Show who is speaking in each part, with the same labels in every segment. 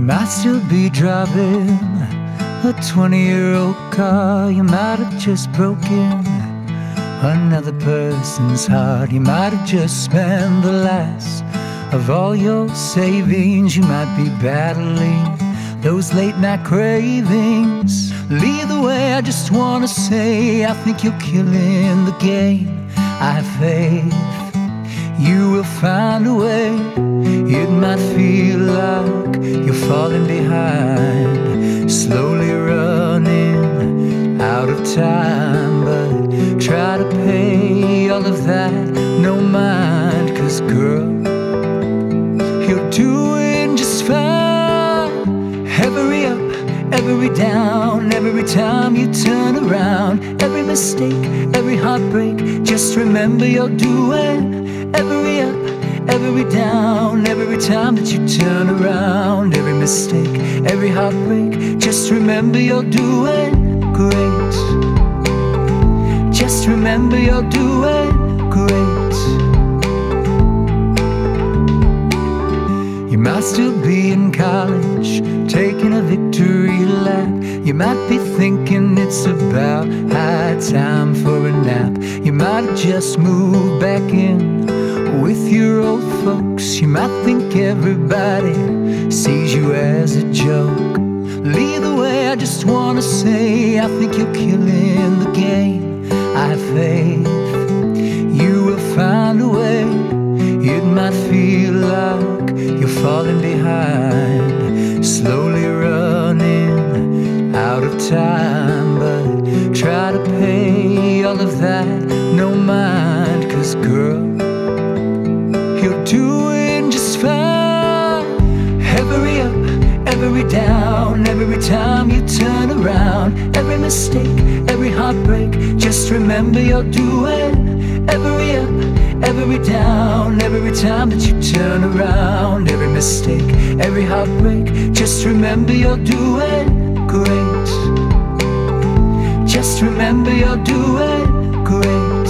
Speaker 1: might still be driving a 20-year-old car. You might have just broken another person's heart. You might have just spent the last of all your savings. You might be battling those late-night cravings. Either way, I just wanna say I think you're killing the game. I have faith you will find a way. It might feel like you're falling behind, slowly running out of time, but try to pay all of that no mind, 'cause girl, you're doing just fine. Every up, every down, every time you turn around, every mistake, every heartbreak, just remember you're doing. Every up, every down, every time that you turn around, every mistake, every heartbreak, just remember you're doing great. Just remember you're doing great. You might still be in college, taking a victory lap. You might be thinking it's about high time for a nap. You might have just moved back in with your old folks. You might think everybody sees you as a joke. Either way, I just wanna say I think you're killing the game. I have faith you will find a way. It might feel like you're falling behind, slowly running out of time, but try to pay all of that no mind, 'cause girl, you're doing just fine. Every up, every down, every time you turn around, every mistake, every heartbreak, just remember you're doing. Every up, every down, every time that you turn around, every mistake, every heartbreak, just remember you're doing great. Just remember you're doing great.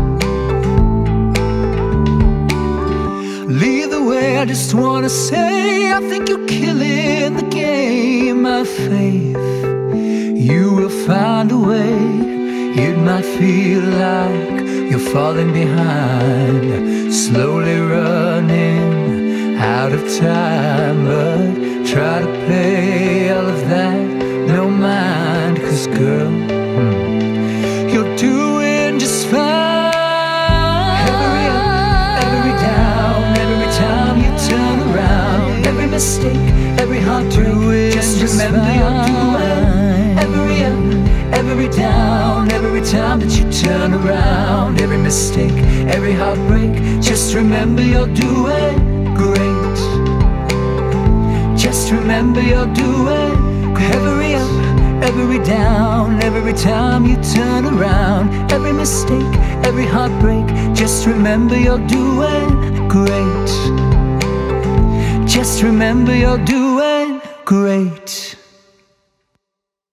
Speaker 1: Either way, I just wanna say I think you're killing the game. My faith you will find a way. It might feel like you're falling behind, slowly running out of time, but try to pay all of that no mind, 'cause girl, you're doing just fine. Every up, every down, every time you turn around, every mistake, every heartbreak, just remember you're doing. Every up, every down, every time that you turn around, every mistake, every heartbreak, just remember you're doing great. Just remember you're doing great. Every up, every down, every time you turn around, every mistake, every heartbreak, just remember you're doing great. Just remember you're doing great.